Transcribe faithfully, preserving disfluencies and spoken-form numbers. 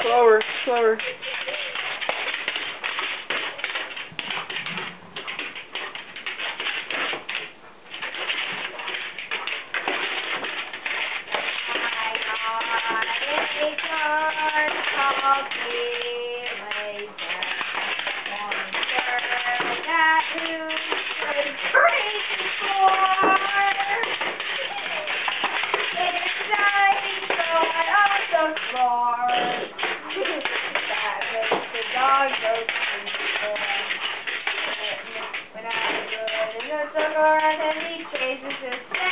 Slower, slower. When I was good in the sugar and he chases his